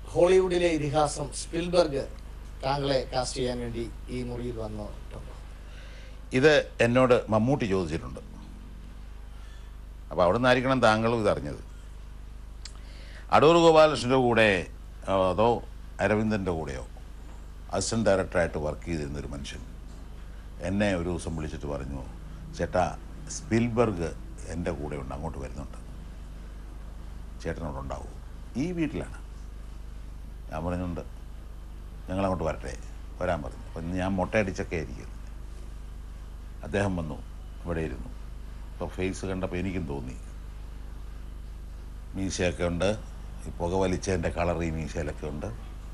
ഹോളിവുഡിലെ ഇതിഹാസം സ്പിൽബർഗ് താങ്കളെ കാസ്റ്റ് ചെയ്യാൻ വേണ്ടി ഈ മുറിയിൽ വന്നിട്ടുണ്ടോ? ഇത് എന്നോട് മമ്മൂട്ടി ചോദിച്ചിട്ടുണ്ട്. അപ്പോൾ അവിടെ നിന്നായിരിക്കണം താങ്കളും ഇതറിഞ്ഞത്. അടൂർ ഗോപാലകൃഷ്ണൻ്റെ കൂടെ അതോ അരവിന്ദൻ്റെ കൂടെയോ അസിസ്റ്റൻറ്റ് ഡയറക്ടറായിട്ട് വർക്ക് ചെയ്തിരുന്നൊരു മനുഷ്യൻ എന്നെ ഒരു ദിവസം വിളിച്ചിട്ട് പറഞ്ഞു, ചേട്ടാ സ്പിൽബർഗ് എൻ്റെ കൂടെ ഉണ്ട്, അങ്ങോട്ട് വരുന്നുണ്ട്, ചേട്ടനോടുണ്ടാവും, ഈ വീട്ടിലാണ്. ഞാൻ പറഞ്ഞുണ്ട്, ഞങ്ങളങ്ങോട്ട് വരട്ടെ, വരാൻ പറഞ്ഞു. അപ്പം ഞാൻ മുട്ടയടിച്ചൊക്കെ ആയിരിക്കും. അദ്ദേഹം വന്നു, ഇവിടെ ഇരുന്നു. അപ്പോൾ ഫേസ് കണ്ടപ്പോൾ എനിക്കും തോന്നി, മീശയൊക്കെ ഉണ്ട്, ഈ പുക വലിച്ചതിൻ്റെ കളർ ഈ മീശയിലൊക്കെ ഉണ്ട്.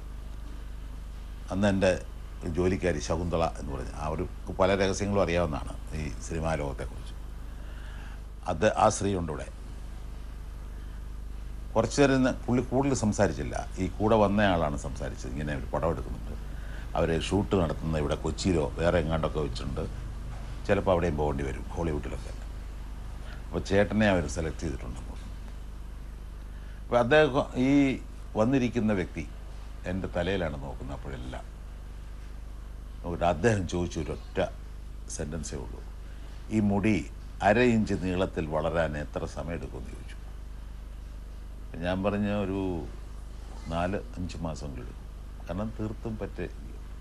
അന്ന് എൻ്റെ ജോലിക്കാരി ശകുന്തള എന്ന് പറഞ്ഞ് അവർക്ക് പല രഹസ്യങ്ങളും അറിയാവുന്നതാണ് ഈ സിനിമാ ലോകത്തെക്കുറിച്ച്. ആ സ്ത്രീ ഉണ്ട് ഇവിടെ. കുറച്ച് നേരം പുള്ളി കൂടുതൽ സംസാരിച്ചില്ല. ഈ കൂടെ വന്നയാളാണ് സംസാരിച്ചത്. ഇങ്ങനെ ഒരു പടം എടുക്കുന്നുണ്ട്, അവർ ഷൂട്ട് നടത്തുന്ന ഇവിടെ കൊച്ചിയിലോ വേറെ എങ്ങാണ്ടൊക്കെ വെച്ചിട്ടുണ്ട്, ചിലപ്പോൾ അവിടെയും പോകേണ്ടി വരും, ഹോളിവുഡിലൊക്കെ. അപ്പോൾ ചേട്ടനെ അവർ സെലക്ട് ചെയ്തിട്ടുണ്ടെന്ന്. അപ്പോൾ അദ്ദേഹം ഈ വന്നിരിക്കുന്ന വ്യക്തി എൻ്റെ തലയിലാണ് നോക്കുന്നത്. അപ്പോഴെല്ലാം നോക്കിയിട്ട് അദ്ദേഹം ചോദിച്ചു ഒരൊറ്റ സെൻറ്റൻസേ ഉള്ളൂ, ഈ മുടി 1/2 ഇഞ്ച് നീളത്തിൽ വളരാൻ എത്ര സമയം എടുക്കുമെന്ന് ചോദിച്ചു. ഞാൻ പറഞ്ഞ ഒരു 4-5 മാസങ്ങളെടുക്കും, കാരണം തീർത്തും പറ്റില്ല.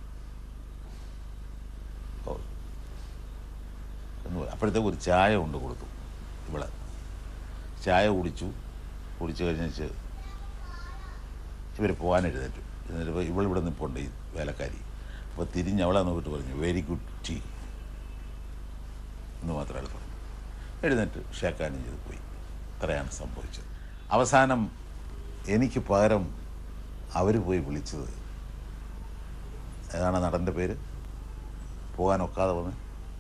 അപ്പോഴത്തേക്ക് ഒരു ചായ കൊണ്ട് കൊടുത്തു. ഇവിടെ ചായ കുടിച്ചു കഴിഞ്ഞിട്ട് ഇവർ പോകാൻ എഴുന്നേറ്റു. എന്നിട്ട് ഇവളിവിടെ നിൽപ്പുണ്ട്, ഈ വേലക്കാരി. അപ്പോൾ തിരിഞ്ഞ് അവളെ നോക്കിയിട്ട് പറഞ്ഞു, വെരി ഗുഡ് ടീ എന്ന് മാത്രമേ പറഞ്ഞു. എഴുന്നേറ്റ് ഷേക്കാനും ചെയ്ത് പോയി. ഇത്രയാണ് സംഭവിച്ചത്. അവസാനം എനിക്ക് പകരം അവർ പോയി വിളിച്ചത്, ഏതാണ് നടൻ്റെ പേര്, പോകാനൊക്കാതെ വന്ന്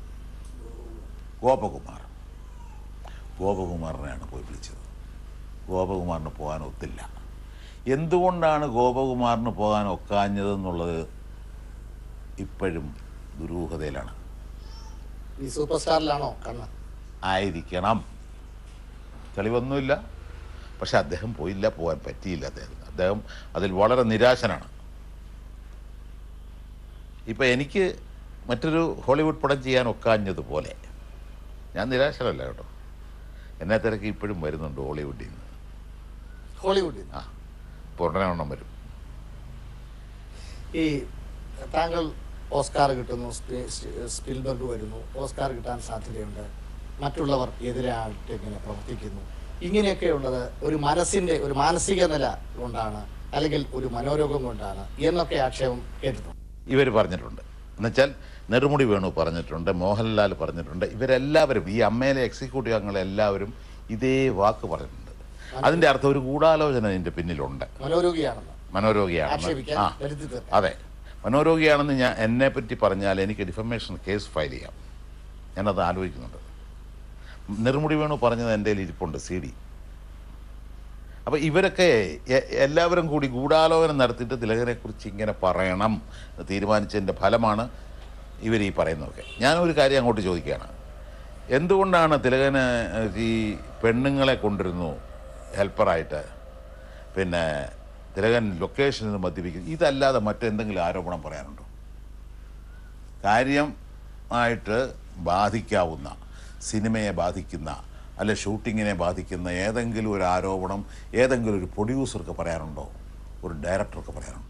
ഗോപകുമാറിനെയാണ് പോയി വിളിച്ചത്. ഗോപകുമാറിന് പോകാൻ ഒത്തില്ല. എന്തുകൊണ്ടാണ് ഗോപകുമാറിന് പോകാൻ ഒക്കാഞ്ഞതെന്നുള്ളത് ഇപ്പോഴും ദുരൂഹതയിലാണ്. ഈ സൂപ്പർ സ്റ്റാറിലാണോ കണ്ണ്? ആയിരിക്കണം, തെളിവൊന്നുമില്ല. പക്ഷെ അദ്ദേഹം പോയില്ല, പോകാൻ പറ്റിയില്ല. അദ്ദേഹം അതിൽ വളരെ നിരാശനാണ്. ഇപ്പം എനിക്ക് മറ്റൊരു ഹോളിവുഡ് പടം ചെയ്യാൻ ഒക്കാഞ്ഞതുപോലെ ഞാൻ നിരാശനല്ല കേട്ടോ. എന്നെ തിരക്ക് ഇപ്പോഴും വരുന്നുണ്ട് ഹോളിവുഡിൽ നിന്ന്. ഹോളിവുഡിൽ പൂർണ്ണനെണ്ണം വരും. ഈ താങ്കൾ ഓസ്കാർ കിട്ടുന്നു, സ്പിൽബർഗ് വരുന്നു, ഓസ്കാർ കിട്ടാൻ സാധ്യതയുണ്ട്, മറ്റുള്ളവർ എതിരായിട്ട് ഇങ്ങനെ പ്രവർത്തിക്കുന്നു, ഇങ്ങനെയൊക്കെ ഉള്ളത് ഒരു മനസ്സിൻ്റെ ഒരു മാനസിക നില കൊണ്ടാണ്, അല്ലെങ്കിൽ ഒരു മനോരോഗം കൊണ്ടാണ് എന്നൊക്കെ ആക്ഷേപം കേട്ടിട്ടുണ്ട്. ഇവർ പറഞ്ഞിട്ടുണ്ട്. എന്നുവെച്ചാൽ നെടുമുടി വേണു പറഞ്ഞിട്ടുണ്ട്, മോഹൻലാൽ പറഞ്ഞിട്ടുണ്ട്, ഇവരെല്ലാവരും ഈ അമ്മയിലെ എക്സിക്യൂട്ടീവ് അംഗങ്ങളെല്ലാവരും ഇതേ വാക്ക് പറഞ്ഞിട്ടുണ്ട്. അതിൻ്റെ അർത്ഥം ഒരു ഗൂഢാലോചന ഇതിൻ്റെ പിന്നിലുണ്ട്. മനോരോഗിയാണെന്ന്. അതെ, മനോരോഗിയാണെന്ന് എന്നെപ്പറ്റി പറഞ്ഞാൽ എനിക്ക് ഡിഫമേഷൻ കേസ് ഫയൽ ചെയ്യാം. ഞാനത് ആലോചിക്കുന്നുണ്ട്. നെടുമുടി വേണു പറഞ്ഞത് എൻ്റെ കയ്യിൽ ഇരിപ്പുണ്ട്, CD. അപ്പോൾ ഇവരൊക്കെ എല്ലാവരും കൂടി ഗൂഢാലോചന നടത്തിയിട്ട് തിലകനെക്കുറിച്ച് ഇങ്ങനെ പറയണം തീരുമാനിച്ചതിൻ്റെ ഫലമാണ് ഇവർ ഈ പറയുന്നതൊക്കെ. ഞാനൊരു കാര്യം അങ്ങോട്ട് ചോദിക്കുകയാണ്, എന്തുകൊണ്ടാണ് തിലകന് ഈ പെണ്ണുങ്ങളെ കൊണ്ടിരുന്നു ഹെൽപ്പറായിട്ട്, പിന്നെ തിലകൻ ലൊക്കേഷനിൽ നിന്ന് മദ്യപിക്കുന്നു, ഇതല്ലാതെ മറ്റെന്തെങ്കിലും ആരോപണം പറയാനുണ്ടോ? കാര്യമായിട്ട് ബാധിക്കാവുന്ന, സിനിമയെ ബാധിക്കുന്ന, അല്ലെ ഷൂട്ടിങ്ങിനെ ബാധിക്കുന്ന ഏതെങ്കിലും ഒരു ആരോപണം ഏതെങ്കിലും ഒരു പ്രൊഡ്യൂസർക്ക് പറയാനുണ്ടോ, ഒരു ഡയറക്ടർക്ക് പറയാനുണ്ടോ?